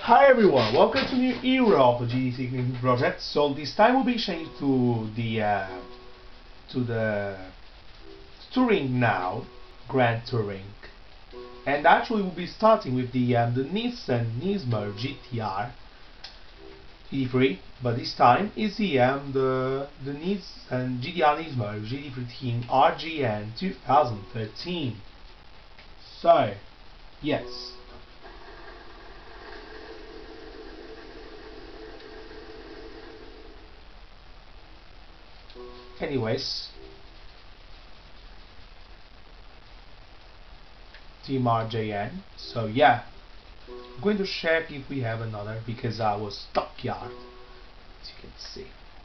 Hi everyone, welcome to new era of the GDC Cleaning project. So this time we'll be changed to the Touring now, Grand Touring, and actually we'll be starting with the Nissan Nismo GTR GT3, but this time is the Nissan GTR Nismo GT13 RGN 2013. So yes. Anyways, Team RJN. So yeah, I'm going to check if we have another because I was stockyard, as you can see.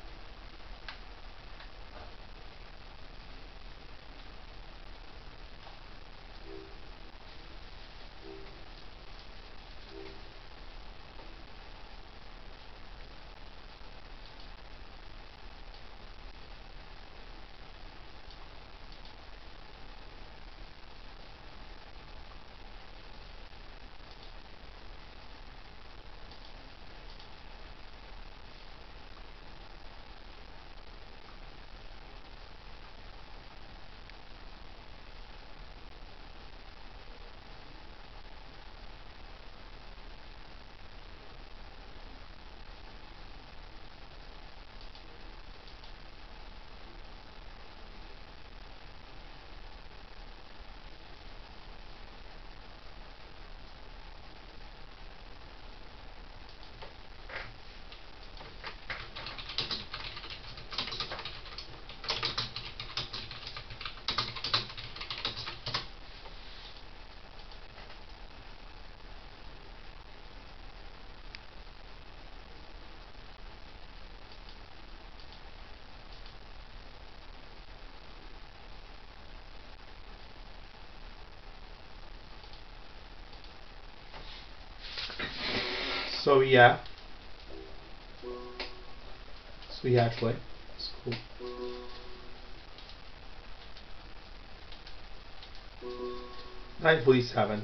So yeah, actually, it's cool. 947.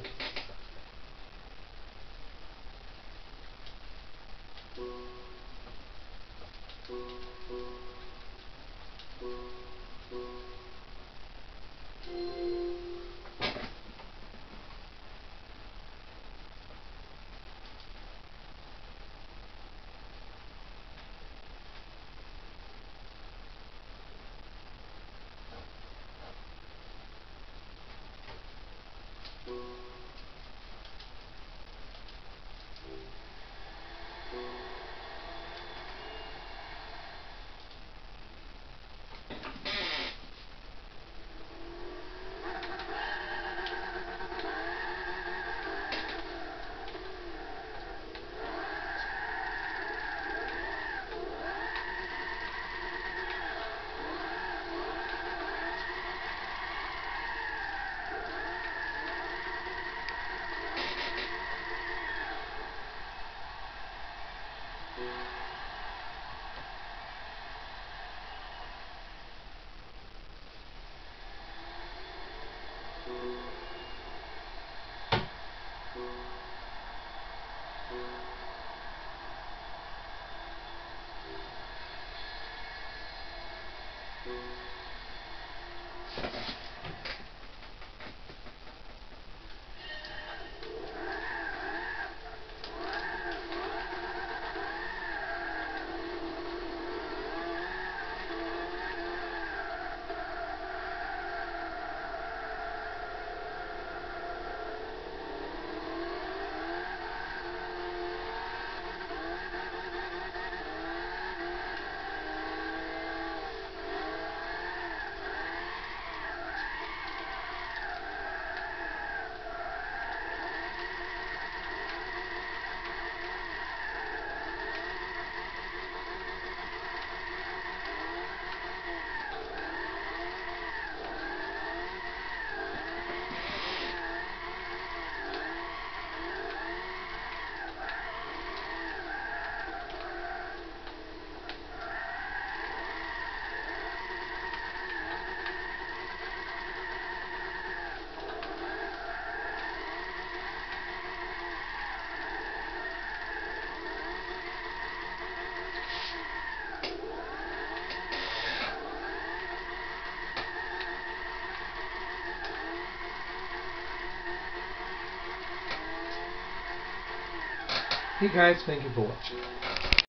Hey guys, thank you for watching.